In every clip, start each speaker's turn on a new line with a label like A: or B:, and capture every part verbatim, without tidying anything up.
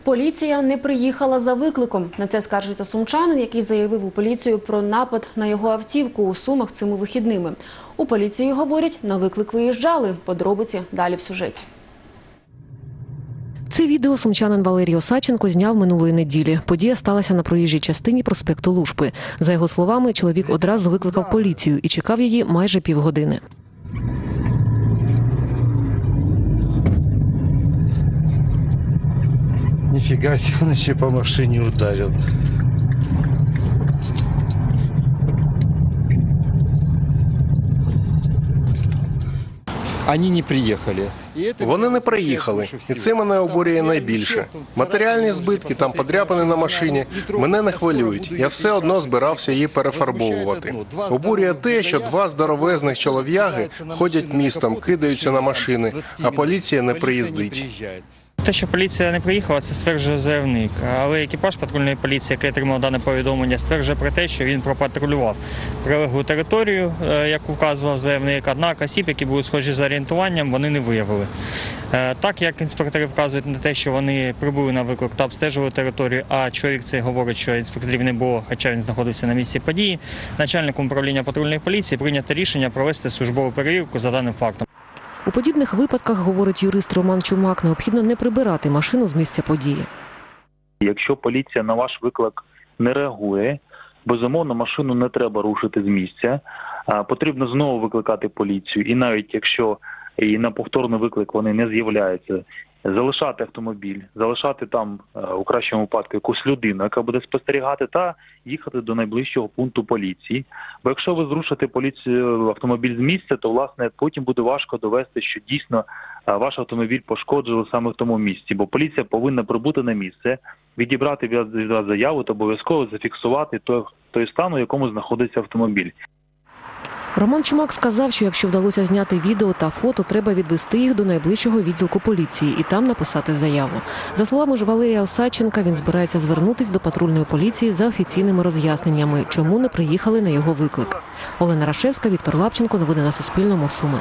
A: Поліція не приїхала за викликом. На це скаржиться сумчанин, який заявив у поліцію про напад на його автівку у Сумах цими вихідними. У поліції говорять, на виклик виїжджали. Подробиці далі в сюжеті.
B: Це відео сумчанин Валерій Осадченко зняв минулої неділі. Подія сталася на проїжджій частині проспекту Лушпи. За його словами, чоловік одразу викликав поліцію і чекав її майже півгодини.
C: Нифига себе, он еще по машине ударил. Они не приехали.
D: Вони не приїхали, і це мене обурює найбільше. Матеріальні збитки, там подряпини на машині, мене не хвилюють. Я все одно збирався її перефарбовувати. Обурює те, що два здоровезних чолов'яги ходять містом, кидаються на машини, а поліція не приїздить.
E: Те, що поліція не приїхала, це стверджує заявник. Але екіпаж патрульної поліції, який отримав дане повідомлення, стверджує про те, що він пропатрулював прилеглу територію, яку вказував заявник. Однак осіб, які були схожі за орієнтуванням, вони не виявили. Так як інспектори вказують на те, що вони прибули на виклик та обстежили територію, а чоловік цей говорить, що інспекторів не було, хоча він знаходився на місці події, начальником управління патрульної поліції прийнято рішення провести службову перевірку за даним фактом.
B: У подібних випадках, говорить юрист Роман Чумак, необхідно не прибирати машину з місця події.
F: Якщо поліція на ваш виклик не реагує, безумовно, машину не треба рушити з місця. Потрібно знову викликати поліцію. І навіть якщо і на повторний виклик вони не з'являються, залишати автомобіль, залишати там, у кращому випадку, якусь людину, яка буде спостерігати, та їхати до найближчого пункту поліції. Бо якщо ви зрушите поліцію, автомобіль з місця, то, власне, потім буде важко довести, що дійсно ваш автомобіль пошкоджили саме в тому місці. Бо поліція повинна прибути на місце, відібрати від вас заяву та обов'язково зафіксувати той, той стан, у якому знаходиться автомобіль.
B: Роман Чумак сказав, що якщо вдалося зняти відео та фото, треба відвести їх до найближчого відділку поліції і там написати заяву. За словами ж Валерія Осадченка, він збирається звернутися до патрульної поліції за офіційними роз'ясненнями, чому не приїхали на його виклик. Олена Рашевська, Віктор Лапченко. Новини на Суспільному. Суми.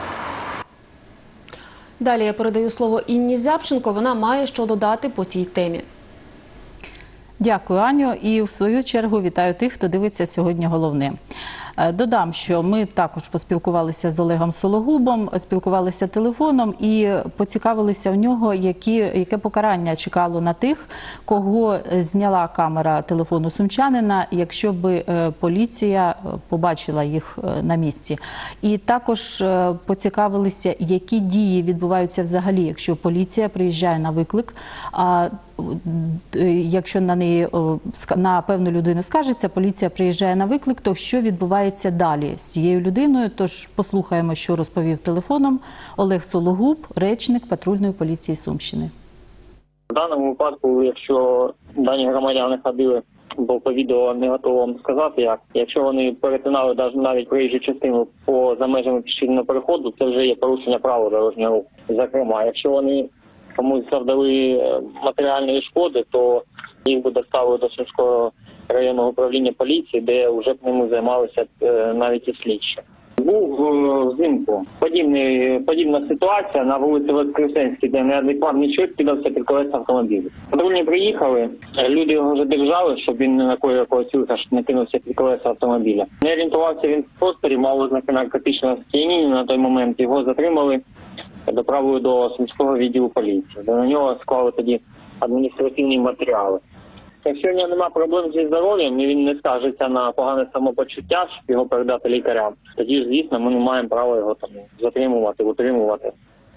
A: Далі я передаю слово Інні Зябченко. Вона має що додати по цій темі.
G: Дякую, Аню. І в свою чергу вітаю тих, хто дивиться сьогодні головне. Додам, що ми також поспілкувалися з Олегом Сологубом, спілкувалися телефоном і поцікавилися в нього, які, яке покарання чекало на тих, кого зняла камера телефону сумчанина, якщо б поліція побачила їх на місці. І також поцікавилися, які дії відбуваються взагалі, якщо поліція приїжджає на виклик, а якщо на неї, на певну людину скаржиться, поліція приїжджає на виклик, то що відбувається далі з цією людиною? Тож послухаємо, що розповів телефоном Олег Сологуб, речник патрульної поліції Сумщини.
H: В даному випадку, якщо дані громадяни ходили, бо по відео не готові вам сказати, як. Якщо вони перетинали навіть проїжджу частину поза межами пішохідного переходу, це вже є порушення правил дорожнього руху. Зокрема, якщо вони комусь завдали матеріальної шкоди, то їх буде доставили до Сумського районного управління поліції, де вже по ньому займалися навіть і слідчі. Був взимку подібний, подібна ситуація на вулиці Воскресенській, де неадекватний чоловік піддався під колеса автомобіля. Патрульні приїхали, люди його вже держали, щоб він не накоїв якогось лиха, щоб не кинувся під колеса автомобіля. Не орієнтувався він в просторі, мав ознаки наркотичного сп'яніння на той момент, його затримали, доправили до Сумського відділу поліції, де на нього склали тоді адміністративні матеріали. Якщо в нього немає проблем зі здоров'ям і він не скажеться на погане самопочуття, щоб його передати лікарям, тоді ж, звісно, ми не маємо права його там затримувати, утримувати.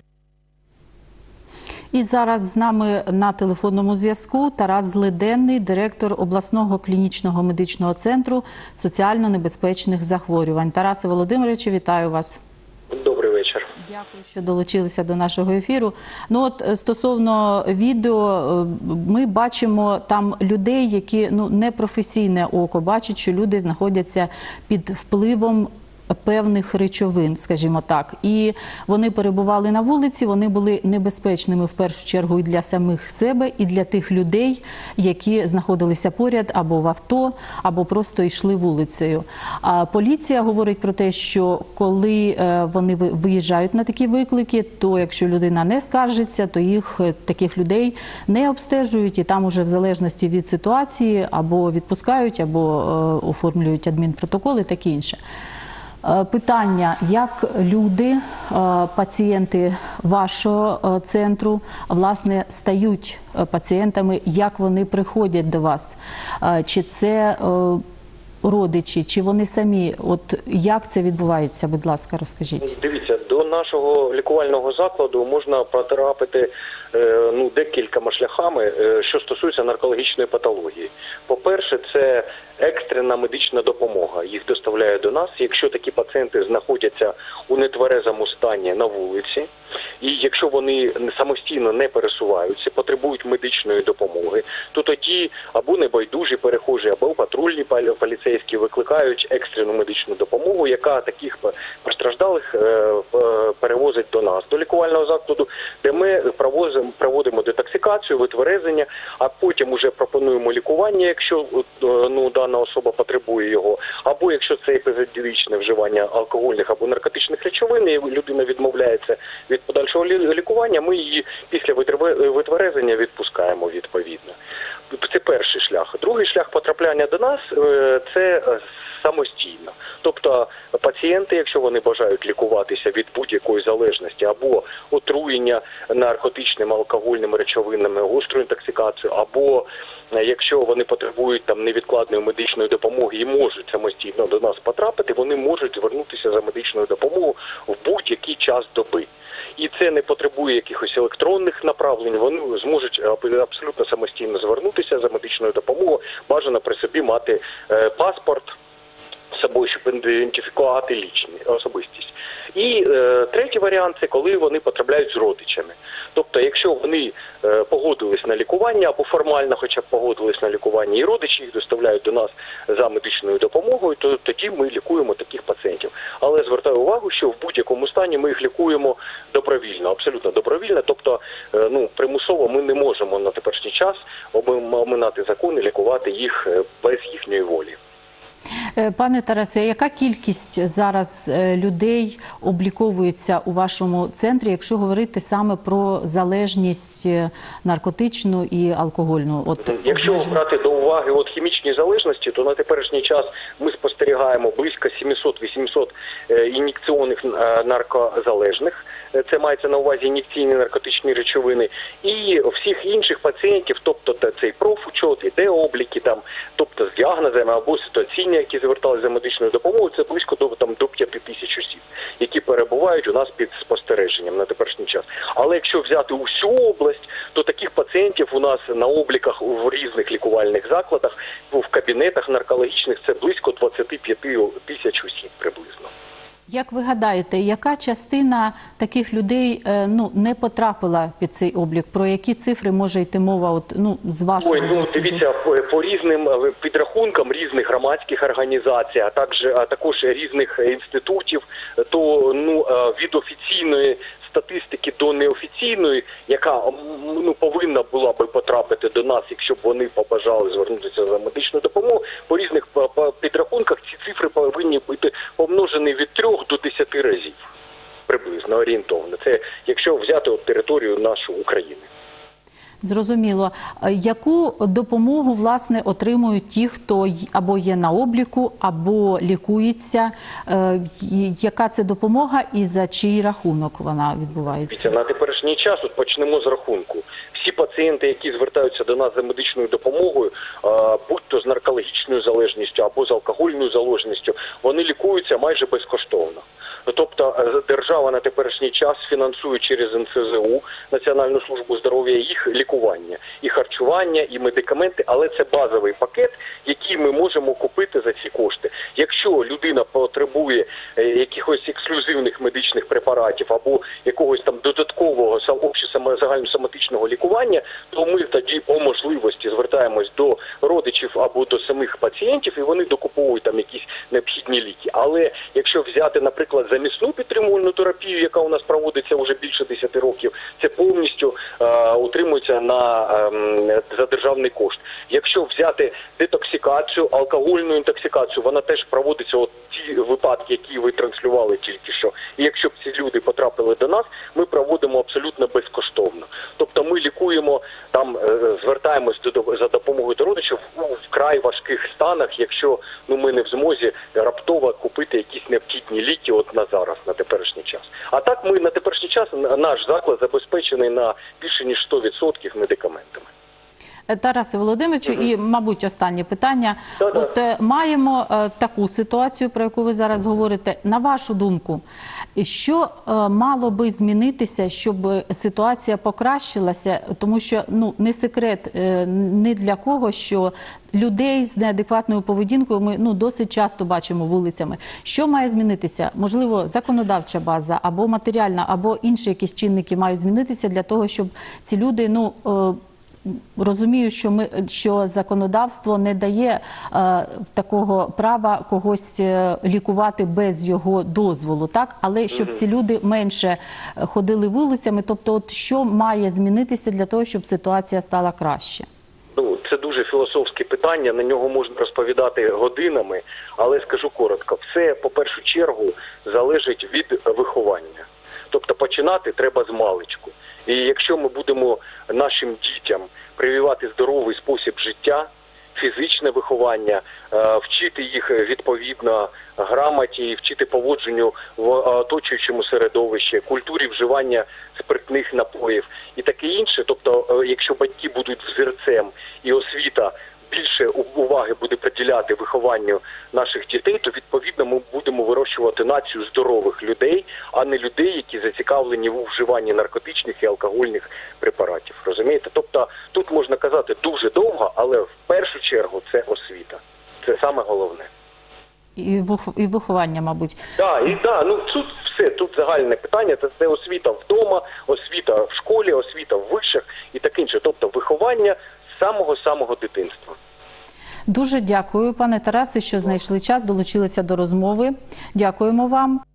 G: І зараз з нами на телефонному зв'язку Тарас Злиденний, директор обласного клінічного медичного центру соціально небезпечних захворювань. Тарасе Володимировичу, вітаю вас.
H: Добрий вечір.
G: Дякую, що долучилися до нашого ефіру. Ну от стосовно відео, ми бачимо там людей, які, ну, непрофесійне око бачить, що люди знаходяться під впливом певних речовин, скажімо так. І вони перебували на вулиці, вони були небезпечними в першу чергу і для самих себе, і для тих людей, які знаходилися поряд або в авто, або просто йшли вулицею. А поліція говорить про те, що коли вони виїжджають на такі виклики, то якщо людина не скаржиться, то їх, таких людей, не обстежують, і там уже в залежності від ситуації або відпускають, або е, оформлюють адмінпротоколи і таке інше. Е, питання, як люди, е, пацієнти вашого е, центру, власне, стають е, пацієнтами, як вони приходять до вас? Е, чи це е, родичі, чи вони самі? От як це відбувається, будь ласка, розкажіть.
I: Дивіться, до нашого лікувального закладу можна потрапити ну, декількома шляхами, що стосується наркологічної патології. По-перше, це екстрена медична допомога. Їх доставляє до нас, якщо такі пацієнти знаходяться у нетверезому стані на вулиці, і якщо вони самостійно не пересуваються, потребують медичної допомоги, то тоді або небайдужі перехожі, або патрульні поліцейські викликають екстрену медичну допомогу, яка таких постраждалих перевозить до нас, до лікувального закладу, де ми проводимо детоксикацію, витверезення, а потім уже пропонуємо лікування, якщо ну, дана особа потребує його, або якщо це епізодичне вживання алкогольних або наркотичних речовин, і людина відмовляється від подальшого лікування, ми її після витверезення відпускаємо відповідно. Це перший шлях. Другий шлях потрапляння до нас – це самостійно. Тобто пацієнти, якщо вони бажають лікуватися від будь-якої залежності або отруєння наркотичними, алкогольними речовинами, гостру інтоксикацію, або якщо вони потребують там невідкладної медичної допомоги і можуть самостійно до нас потрапити, вони можуть звернутися за медичною допомогою в будь-який час доби. І це не потребує якихось електронних направлень, вони зможуть абсолютно самостійно звернутися за медичною допомогою, бажано при собі мати паспорт з собою, щоб ідентифікувати лічні особистість. І е, третій варіант – це коли вони потрапляють з родичами. Тобто, якщо вони е, погодились на лікування або формально хоча б погодились на лікування, і родичі їх доставляють до нас за медичною допомогою, то тоді ми лікуємо таких пацієнтів. Але звертаю увагу, що в будь-якому стані ми їх лікуємо добровільно, абсолютно добровільно. Тобто, е, ну, примусово ми не можемо на теперішній час оминати закон і лікувати їх без їхньої волі.
G: Пане Тарасе, яка кількість зараз людей обліковується у вашому центрі, якщо говорити саме про залежність наркотичну і алкогольну? От,
I: якщо брати до уваги от хімічні залежності, то на теперішній час ми спостерігаємо близько сімсот-вісімсот ін'єкційних наркозалежних. Це мається на увазі ін'єкційні наркотичні речовини. І всіх інших пацієнтів, тобто цей профучет, і де-обліки, там, тобто з діагнозами або ситуаційні, які зверталися за медичною допомогою, це близько до, там, до п'яти тисяч осіб, які перебувають у нас під спостереженням на теперішній час. Але якщо взяти усю область, то таких пацієнтів у нас на обліках в різних лікувальних закладах, в кабінетах наркологічних, це близько двадцять п'ять тисяч осіб приблизно.
G: Як ви гадаєте, яка частина таких людей ну, не потрапила під цей облік? Про які цифри може йти мова от, ну, з вашого
I: Ой, ну,
G: досвіду?
I: Дивіться, по різним підрахункам різних громадських організацій, а також, а також різних інститутів, то ну, від офіційної статистики до неофіційної, яка ну, повинна була би потрапити до нас, якщо б вони побажали звернутися за медичною допомогою, по різних підрахунках ці цифри повинні бути помножені від трьох до десяти разів, приблизно, орієнтовно. Це якщо взяти от територію нашої України.
G: Зрозуміло. Яку допомогу, власне, отримують ті, хто або є на обліку, або лікується? Яка це допомога і за чий рахунок вона відбувається?
I: На теперішній час, от почнемо з рахунку. Всі пацієнти, які звертаються до нас за медичною допомогою, будь-то з наркологічною залежністю або з алкогольною залежністю, вони лікуються майже безкоштовно. Тобто держава на теперішній час фінансує через ен ес зе у, Національну службу здоров'я, їх лікування, і харчування, і медикаменти, але це базовий пакет, який ми можемо купити за ці кошти. Якщо людина потребує якихось ексклюзивних медичних препаратів або якогось там додаткового загальносоматичного лікування, то ми тоді по можливості звертаємось до родичів або до самих пацієнтів, і вони докуповують там якісь необхідні ліки. Але якщо взяти, наприклад, замісну підтримувальну терапію, яка у нас проводиться вже більше десяти років, це повністю е, утримується на, е, за державний кошт. Якщо взяти детоксикацію, алкогольну інтоксикацію, вона теж проводиться, от ті випадки, які ви транслювали тільки що. І якщо б ці люди потрапили до нас, ми проводимо абсолютно безкоштовно. Тобто ми лікуємо, там е, звертаємось до, за допомогою до родичів у вкрай важких станах, якщо ну, ми не в змозі раптово купити якісь необхідні ліки от на зараз, на теперішній час. А так ми на теперішній час, наш заклад забезпечений на більше ніж сто відсотків медикаментами.
G: Тарасе Володимировичу, угу. і, мабуть, останнє питання. Да-да. От е, маємо е, таку ситуацію, про яку ви зараз говорите. На вашу думку, що е, мало би змінитися, щоб ситуація покращилася? Тому що ну, не секрет е, ні для кого, що людей з неадекватною поведінкою ми ну, досить часто бачимо вулицями. Що має змінитися? Можливо, законодавча база, або матеріальна, або інші якісь чинники мають змінитися для того, щоб ці люди, ну, е, розумію, що ми що законодавство не дає е, такого права когось е, лікувати без його дозволу, так? Але щоб ці люди менше ходили вулицями, тобто, от що має змінитися для того, щоб ситуація стала краще?
I: Ну, це дуже філософське питання, на нього можна розповідати годинами, але скажу коротко. Все, по першу чергу, залежить від виховання. Тобто починати треба з маличку. І якщо ми будемо нашим дітям прививати здоровий спосіб життя, фізичне виховання, вчити їх відповідно грамоті, вчити поводженню в оточуючому середовищі, культурі вживання спиртних напоїв і таке інше. Тобто, якщо батьки будуть взірцем і освіта більше уваги буде приділяти вихованню наших дітей, то відповідно ми будемо вирощувати націю здорових людей, а не людей, які зацікавлені у вживанні наркотичних і алкогольних препаратів. Розумієте? Тобто тут можна казати дуже довго, але в першу чергу це освіта. Це саме головне.
G: І виховання, мабуть.
I: Так, і да, ну тут все, тут загальне питання, це, це освіта вдома, освіта в школі, освіта в вишах і таке інше. Тобто виховання з самого-самого дитинства.
G: Дуже дякую, пане Тарасе, що знайшли час, долучилися до розмови. Дякуємо вам.